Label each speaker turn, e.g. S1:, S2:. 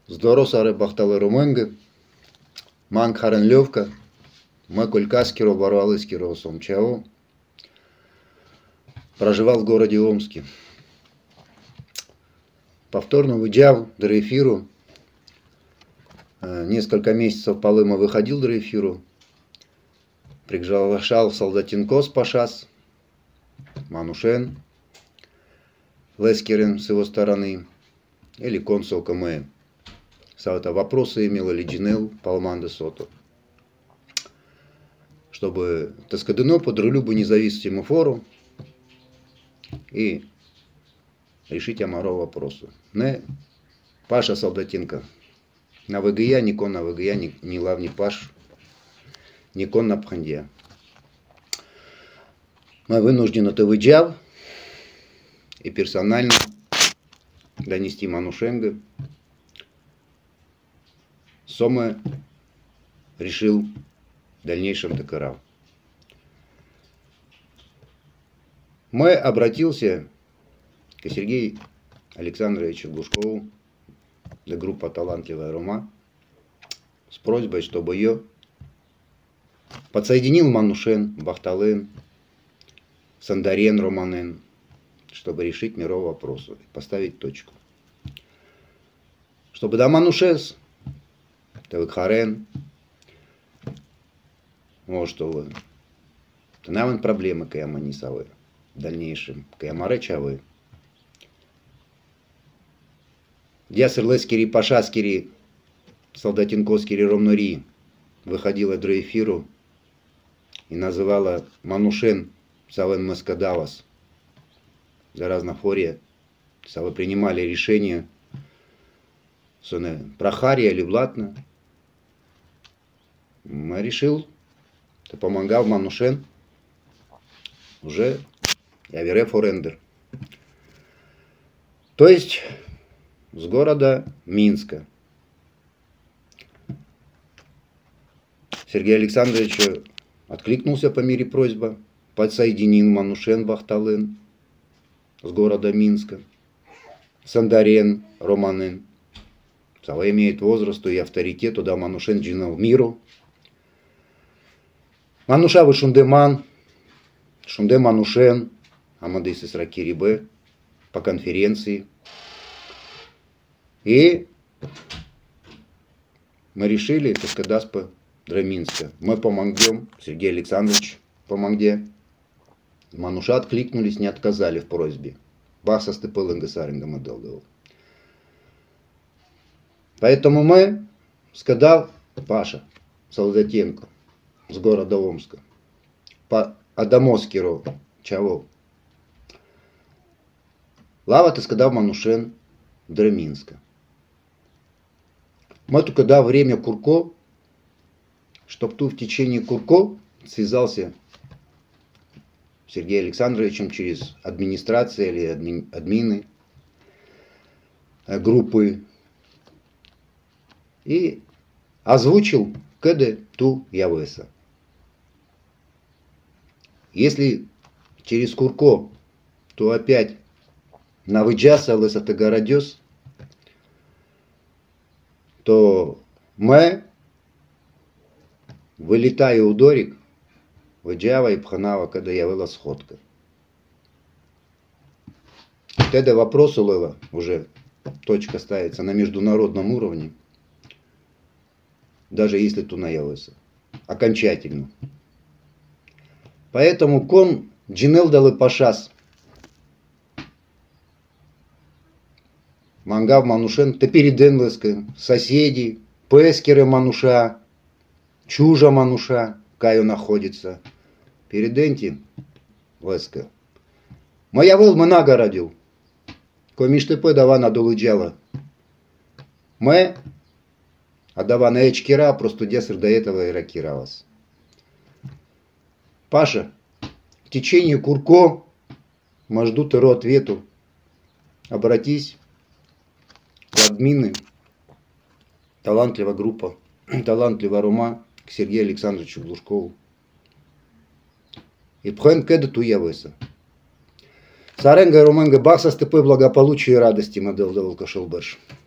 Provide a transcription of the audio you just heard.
S1: Здоросаре бахтали Роменги, Манг Харенлевка, Макулькаскиро, Баруалыскиро, Сомчао. Проживал в городе Омске. Повторно выезжал до эфиру. Несколько месяцев полыма выходил до эфиру. Приглашал Солдатинкос Пашас, Манушен, Лескерен с его стороны, или консул КМ. Савата вопросы имел или Джинел Палманда Сото. Чтобы Таскадено подрулю бы независимому фору и решить амаро вопросу. Не Паша Солдатинка. На ВГЯ, никон на ВГЯ, ни лав, ни Паш, никон на Пхандия. Мы вынуждены это выезжал и персонально донести Манушенга. Сома решил в дальнейшем докарал. Мы обратился к Сергею Александровичу Глушкову, для группы «Талантливая Рома», с просьбой, чтобы ее подсоединил Манушен, Бахтален, Сандарен, Романен, чтобы решить мировой вопрос и поставить точку. Чтобы да Манушес, Тавыкхарен, может, что вы, то нам проблемы каяма не савы в дальнейшем, каямаре чавы. Дясер Лескери, Пашаскери, Солдатинковскери, Ромнори выходила до эфиру и называла Манушен Савен Маскадавас. За разнофория Савы принимали решение, прохария или блатно. Я решил, что помогал Манушен уже я вере форендер. То есть с города Минска. Сергей Александрович откликнулся по мере просьбы, подсоединил Манушен Бахтален с города Минска, Сандарен, Романен. Сава имеет возраст и авторитет, туда Манушен джинал миру. Мануша вы Шундеман, Шунде Манушен, Амадис Исракирибе по конференции. И мы решили, Таскадаспа Драминска. Мы помогем, Сергей Александрович помогде. Мануша откликнулись, не отказали в просьбе. Бахса степылынга саринга модел. Поэтому мы сказал Паша Солдатенко с города Омска по Адамоскеру Чавол. Лава ты сказал Манушен Драминска. Мы только да время Курко, чтоб tu в течение Курко связался с Сергеем Александровичем через администрацию или админы группы и озвучил, когда ту явился. Если через Курко, то опять на выджаса лысата городес, то мы, вылетая у Дорик, выджава и пханава, когда явила сходка. Тогда вопрос улова уже точка ставится на международном уровне, даже если ту наявился, окончательно. Поэтому кон джинел дал и пашас. Мангав Манушен, теперь леска, соседи, пескеры Мануша, чужа Мануша, каю находится. Переденти леска. Моя выл много родил. Комиш ты подава надолыджала. Мы, адава на эчкира, просто десер до этого и ракировалась. Паша, в течение Курко, мы жду теро ответу. Обратись к админы, талантливая группа, талантливая Рома, к Сергею Александровичу Глушкову. И пхен кеда ту явился. Саренга Роменга Бахса степы благополучия и радости, модел Даволка Шелбеш.